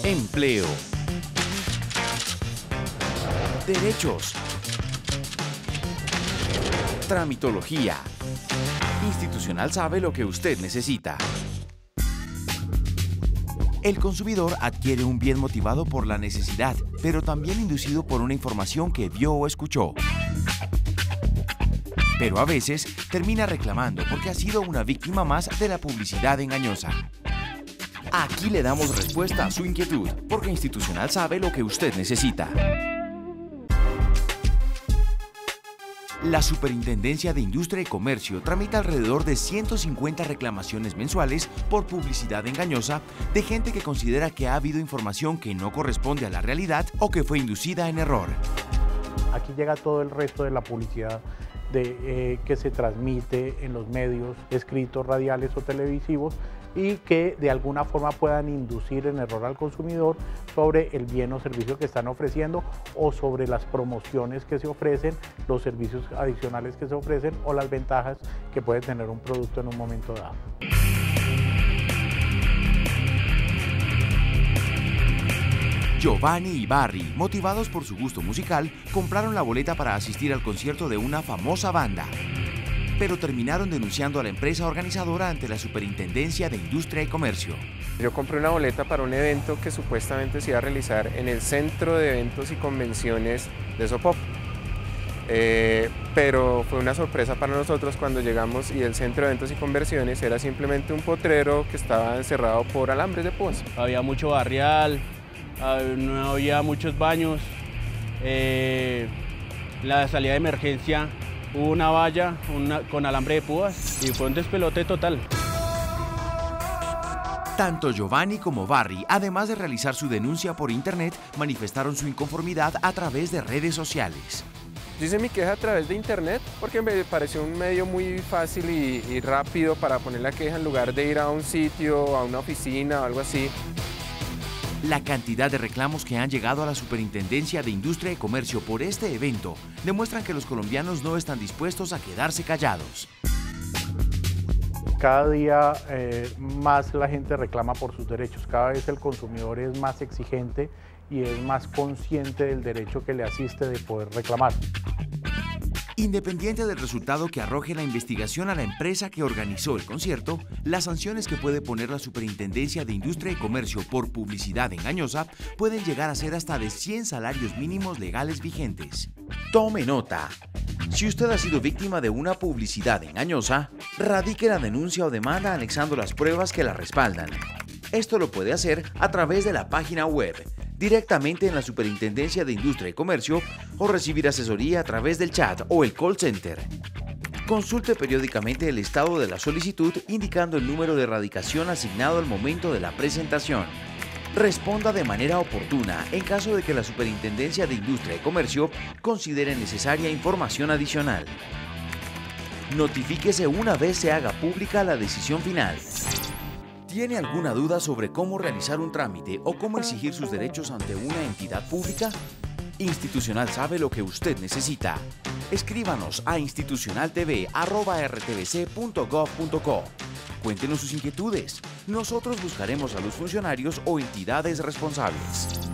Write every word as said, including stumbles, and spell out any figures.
Empleo. Derechos. Tramitología. Institucional sabe lo que usted necesita. El consumidor adquiere un bien motivado por la necesidad, pero también inducido por una información que vio o escuchó. Pero a veces termina reclamando porque ha sido una víctima más de la publicidad engañosa. Aquí le damos respuesta a su inquietud, porque Institucional sabe lo que usted necesita. La Superintendencia de Industria y Comercio tramita alrededor de ciento cincuenta reclamaciones mensuales por publicidad engañosa de gente que considera que ha habido información que no corresponde a la realidad o que fue inducida en error. Aquí llega todo el resto de la publicidad de, eh, que se transmite en los medios escritos, radiales o televisivos y que de alguna forma puedan inducir en error al consumidor sobre el bien o servicio que están ofreciendo o sobre las promociones que se ofrecen, los servicios adicionales que se ofrecen o las ventajas que puede tener un producto en un momento dado. Giovanni y Barry, motivados por su gusto musical, compraron la boleta para asistir al concierto de una famosa banda, pero terminaron denunciando a la empresa organizadora ante la Superintendencia de Industria y Comercio. Yo compré una boleta para un evento que supuestamente se iba a realizar en el Centro de Eventos y Convenciones de Sopop. Eh, pero fue una sorpresa para nosotros cuando llegamos y el Centro de Eventos y Convenciones era simplemente un potrero que estaba encerrado por alambres de púas. Había mucho barrial, no había muchos baños, eh, la salida de emergencia hubo una valla una, con alambre de púas y fue un despelote total. Tanto Giovanni como Barry, además de realizar su denuncia por internet, manifestaron su inconformidad a través de redes sociales. Yo hice mi queja a través de internet porque me pareció un medio muy fácil y, y rápido para poner la queja en lugar de ir a un sitio, a una oficina o algo así. La cantidad de reclamos que han llegado a la Superintendencia de Industria y Comercio por este evento demuestran que los colombianos no están dispuestos a quedarse callados. Cada día eh, más la gente reclama por sus derechos, cada vez el consumidor es más exigente y es más consciente del derecho que le asiste de poder reclamar. Independiente del resultado que arroje la investigación a la empresa que organizó el concierto, las sanciones que puede poner la Superintendencia de Industria y Comercio por publicidad engañosa pueden llegar a ser hasta de cien salarios mínimos legales vigentes. Tome nota. Si usted ha sido víctima de una publicidad engañosa, radique la denuncia o demanda anexando las pruebas que la respaldan. Esto lo puede hacer a través de la página web, directamente en la Superintendencia de Industria y Comercio o recibir asesoría a través del chat o el call center. Consulte periódicamente el estado de la solicitud indicando el número de erradicación asignado al momento de la presentación. Responda de manera oportuna en caso de que la Superintendencia de Industria y Comercio considere necesaria información adicional. Notifíquese una vez se haga pública la decisión final. ¿Tiene alguna duda sobre cómo realizar un trámite o cómo exigir sus derechos ante una entidad pública? Institucional sabe lo que usted necesita. Escríbanos a institucionaltv arroba r t v c punto gov punto co. Cuéntenos sus inquietudes. Nosotros buscaremos a los funcionarios o entidades responsables.